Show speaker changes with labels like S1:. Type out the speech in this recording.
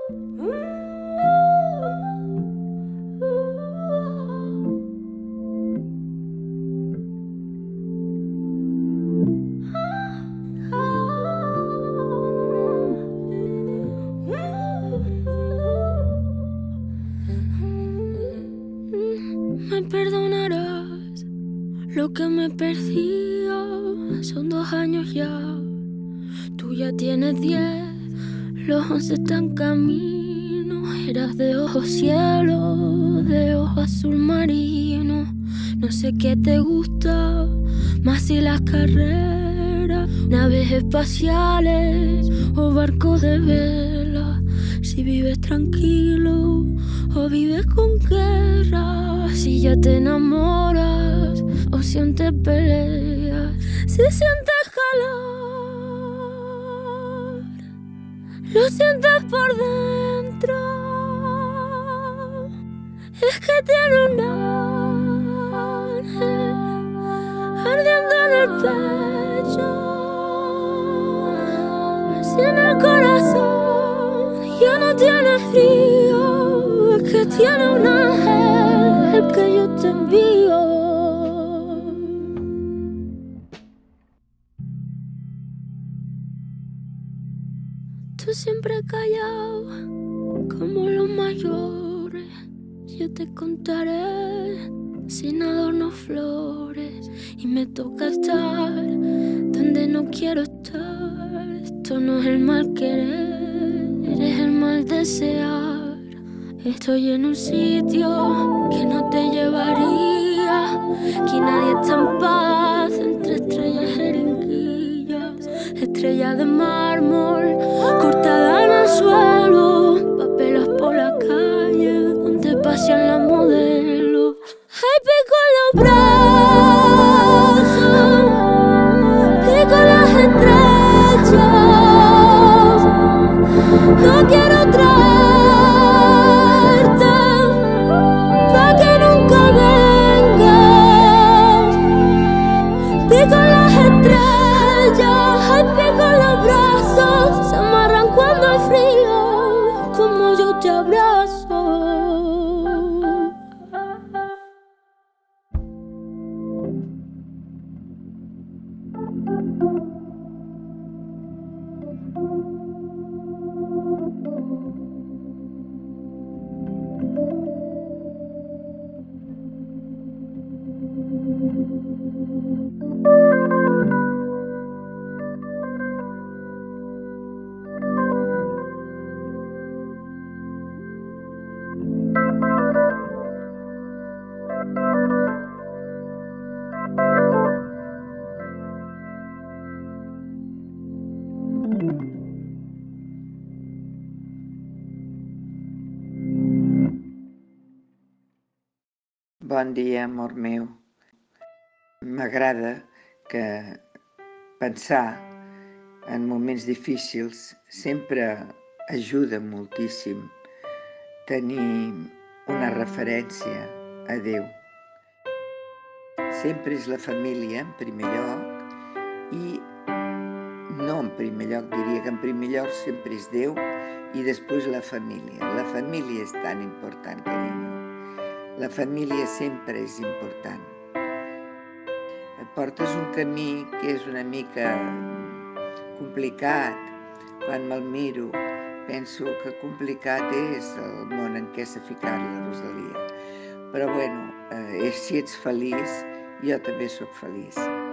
S1: Me perdonarás lo que me perdía, son 2 años ya. Tú ya tienes 10, los 11 están camino. Eras de ojos cielo, de ojos azul marino. No sé qué te gusta, más si las carreras, naves espaciales o barcos de vela. Si vives tranquilo o vives con guerra, si ya te enamoras o sientes peleas, si sientes calor, lo sientes por dentro. Es que tiene un ángel ardiendo en el pecho. Si en el corazón ya no tiene frío, es que tiene un ángel el que yo te envío. Tú siempre callado como los mayores. Yo te contaré sin adornos flores. Y me toca estar donde no quiero estar. Esto no es el mal querer, es el mal desear. Estoy en un sitio que no te llevaría. Aquí nadie está en paz entre estrellas jeringuillas. Estrellas de mármol cortada en el suelo, papelas por la calle donde pasean las modelos. Ay, pico en los brazos, pico en las estrellas. No quiero traerte pa' que nunca vengas. Pico en las estrellas, ay, pico en los brazos. Se amarran cuando hay frío, como yo te abrazo.
S2: Bon dia, amor meu. M'agrada que pensar en moments difícils sempre ajuda moltíssim tenir una referència a Déu. Sempre és la família en primer lloc i no en primer lloc, diria que en primer lloc sempre és Déu i després la família. La família és tan important, carinyo. La família sempre és important. Et portes un camí que és una mica complicat. Quan me'l miro, penso que complicat és el món en què s'ha ficat la Rosalia. Però bueno, si ets feliç, jo també sóc feliç.